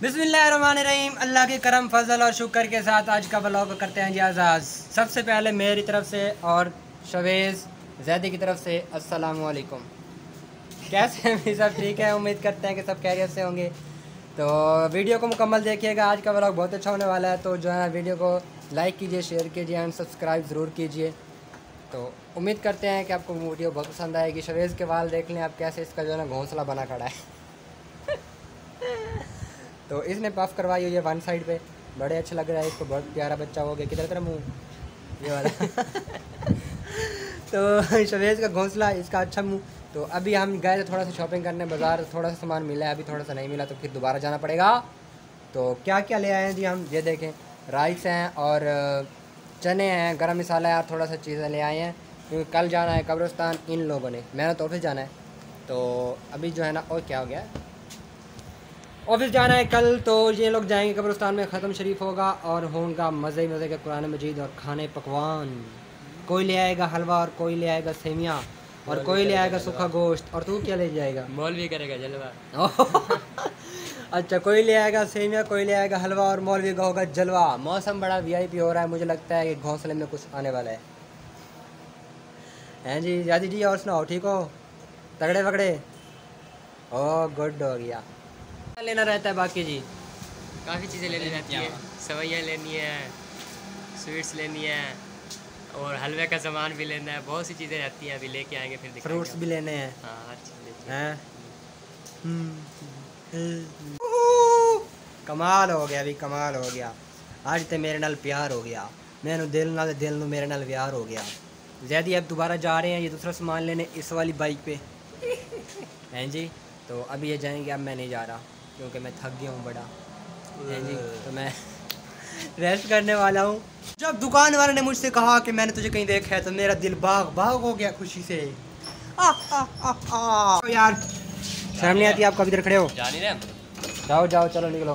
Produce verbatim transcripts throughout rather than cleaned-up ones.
बिस्मिल्लाहिर्रहमानिर्रहीम। अल्लाह के करम फजल और शुक्र के साथ आज का व्लॉग करते हैं जी आज़ाज़। सबसे पहले मेरी तरफ से और शवेज़ ज़ैदी की तरफ से अस्सलामु अलैकुम। कैसे हैं भी सब ठीक है? उम्मीद करते हैं कि सब खैरियत से होंगे। तो वीडियो को मुकम्मल देखिएगा, आज का व्लॉग बहुत अच्छा होने वाला है। तो जो है वीडियो को लाइक कीजिए, शेयर कीजिए एंड सब्सक्राइब ज़रूर कीजिए। तो उम्मीद करते हैं कि आपको वीडियो बहुत पसंद आएगी। शवेज़ के बाल देख लें आप, कैसे इसका जो है ना घोंसला बना खड़ा है। तो इसने पफ करवाई हुई है वन साइड पे, बड़े अच्छे लग रहा है इसको, बहुत प्यारा बच्चा हो गया। किधर तरह मुँह ये वाला। तो शवेज़ का घोंसला, इसका अच्छा मुँह। तो अभी हम गए थे थोड़ा सा शॉपिंग करने बाज़ार, थोड़ा सा सामान मिला है, अभी थोड़ा सा नहीं मिला तो फिर दोबारा जाना पड़ेगा। तो क्या क्या ले आए हैं जी हम, ये देखें, राइस हैं और चने हैं, गरम मसाला है और थोड़ा सा चीज़ें ले आए हैं क्योंकि कल जाना है कब्रिस्तान इन लोगों ने, मैंने तो ऑफिस जाना है। तो अभी जो है ना, और क्या हो गया, ऑफिस जाना है कल, तो ये लोग जाएंगे कब्रिस्तान में, ख़त्म शरीफ होगा और होगा मज़े मज़े के कुरान मजीद और खाने पकवान। कोई ले आएगा हलवा और कोई ले आएगा सेमियाँ और कोई ले आएगा सूखा गोश्त। और तू क्या ले जाएगा? मौलवी करेगा जलवा। अच्छा, कोई ले आएगा सेमिया, कोई ले आएगा हलवा और मौलवी का होगा जलवा। मौसम बड़ा वीआईपी हो रहा है, मुझे लगता है कि घोंसले में कुछ आने वाला है। हैं जी जादी जी, और सुनाओ, ठीक हो? तगड़े वगड़े? ओह गुड हो गया। लेना रहता है बाकी जी, काफ़ी चीज़ें लेनी रहती हैं। सवैयाँ लेनी है, स्वीट्स लेनी है और हलवे का सामान भी लेना है, बहुत सी चीज़ें रहती हैं। अभी लेके आएंगे फिर दिखाएंगे। फ्रूट्स भी लेने हैं। हाँ, हर चीज़ लेनी हैं। कमाल हो गया, अभी कमाल हो गया। आज तो मेरे नाल प्यार हो गया, मैंने दिल नाल दिल नू मेरे नाल प्यार हो गया। ज़ैदी अब दोबारा जा रहे हैं ये दूसरा सामान लेने इस वाली बाइक पे। हैं जी, तो अभी ये जाएंगे, अब मैं नहीं जा रहा क्योंकि मैं थक गया हूँ बड़ा। हैं जी, तो मैं रेस्ट करने वाला हूँ। जब दुकान वाले ने मुझसे कहा कि मैंने तुझे कहीं देखा है तो मेरा दिल बाग बाग हो गया खुशी से। आ, आ, आ, आ। तो यार शर्म नहीं आती आपको? अभी इधर खड़े हो, जा नहीं रहे? जाओ जाओ, चलो निकलो।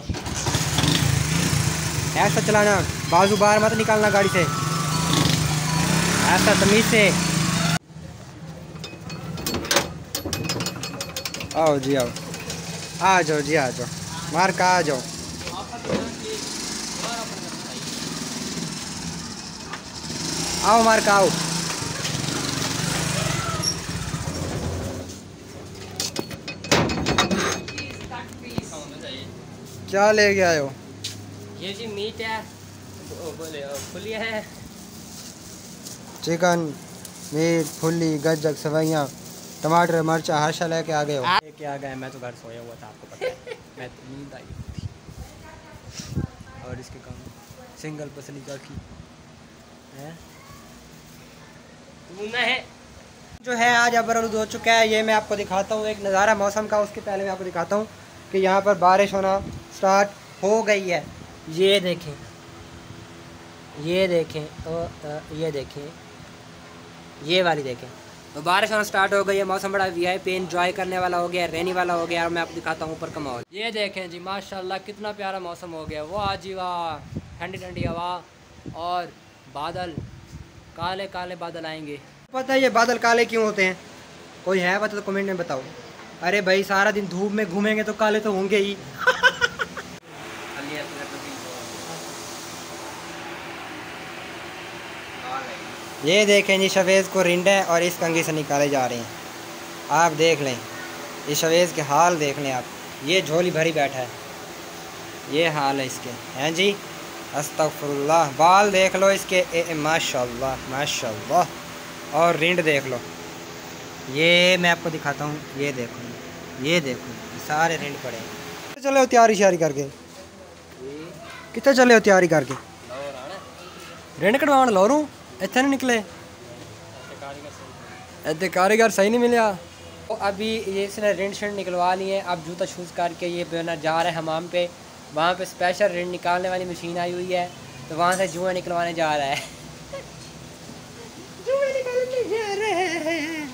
ऐसा चलाना, बाजू बाहर मत निकालना गाड़ी से, ऐसा तमीज से। आओ जी आओ, आ जाओ जी, आ जाओ, मार का आ जाओ। आओ मार का आओ। क्या ले के आए हो? ये जी मीट है, बोले फुली है, चिकन, मीट, फुल्ली, गज्जक, सवैयाँ, टमाटर, मिर्चा, हर शा लेके आ गए हो। लेके आ गए, मैं तो घर सोया हुआ था, आपको पता है। मैं तो नींद आई हुई थी। और इसके काम सिंगल पसली का की है है जो है आज अबरूद हो चुका है। ये मैं आपको दिखाता हूँ एक नज़ारा मौसम का। उसके पहले मैं आपको दिखाता हूँ कि यहाँ पर बारिश होना स्टार्ट हो गई है। ये देखें, ये देखें, तो ये देखें, ये वाली देखें, तो बारिश होना स्टार्ट हो गई है। मौसम बड़ा वीआईपी एंजॉय करने वाला हो गया, रेनी वाला हो गया। और मैं आपको दिखाता हूँ ऊपर का माहौल। ये देखें जी, माशाल्लाह कितना प्यारा मौसम हो गया। वाह जी वाह, ठंडी ठंडी हवा और बादल, काले काले बादल आएंगे। पता है ये बादल काले क्यों होते हैं? कोई है पता तो कमेंट में बताओ। अरे भाई, सारा दिन धूप में घूमेंगे तो काले तो होंगे ही। ये देखें जी, शवेज़ को रिंड है और इस कंघी से निकाले जा रहे हैं। आप देख लें, ये शवेज़ के हाल देख लें आप। ये झोली भरी बैठा है, ये हाल है इसके। हैं जी, अस्तगफुरुल्लाह। बाल देख लो इसके, ए, ए, माशाल्लाह माशाल्लाह। और रिंड देख लो, ये मैं आपको दिखाता हूँ। ये देखो, ये देखो, सारे रिंड पड़े हैं। चले हो तैयारी शारी करके? कितने चले हो तैयारी करके? रिंड कटवाण लोरू इतने नहीं निकले, इतने कारीगर सही नहीं मिले। तो अभी ये इसने रिंड शिंड निकलवा लिए। अब जूता शूज़ करके ये बेना जा रहे हैं हमाम पे। वहाँ पे स्पेशल रिंड निकालने वाली मशीन आई हुई है, तो वहाँ से जुएँ निकलवाने जा रहा है। जुएँ निकालने जा रहे हैं।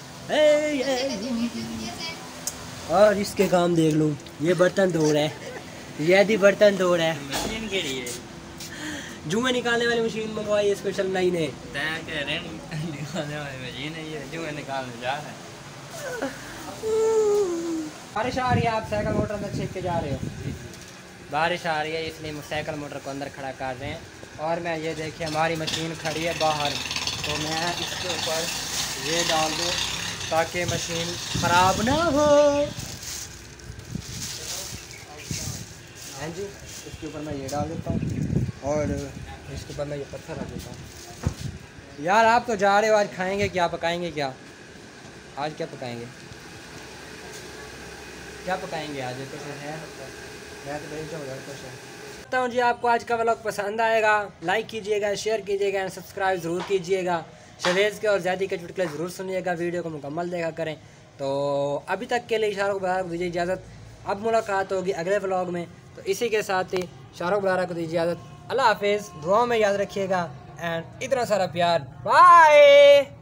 और इसके काम देख लो, ये बर्तन धो रहा है, ये भी बर्तन धो रहा है। मशीन के लिए जुएँ निकालने वाली मशीन मंगवाई है स्पेशल नहीं ने। निकालने वाली मशीन है ये, जुएँ निकालने जा रहा है। बारिश आ रही है, आप साइकिल मोटर में छीन के जा रहे हो। बारिश आ रही है इसलिए मोटरसाइकिल मोटर को अंदर खड़ा कर रहे हैं। और मैं ये देखिए हमारी मशीन खड़ी है बाहर, तो मैं इसके ऊपर ये डाल दूँ ताकि मशीन ख़राब ना हो। हाँ जी, इसके ऊपर मैं ये डाल देता हूँ और इसके ऊपर मैं ये पत्थर रख देता हूँ। यार आप तो जा रहे हो, आज खाएंगे क्या, पकाएंगे क्या? आज क्या पकाएंगे, क्या पकाएंगे आज? ये कुछ है मैं तो बड़ी चाहूँगा कुछ है। तो हूँ जी आपको आज का व्लॉग पसंद आएगा, लाइक कीजिएगा, शेयर कीजिएगा एंड सब्सक्राइब ज़रूर कीजिएगा। शवेज़ के और ज़्यादा के चुटकुले ज़रूर सुनिएगा, वीडियो को मुकम्मल देखा करें। तो अभी तक के लिए शाहरुख बरार को दीजिए इजाज़त, अब मुलाकात होगी अगले व्लॉग में। तो इसी के साथ ही शाहरुख बरार को दीजिए इजाज़त। अल्लाह हाफिज़, दुआओं में याद रखिएगा एंड इतना सारा प्यार। बाय।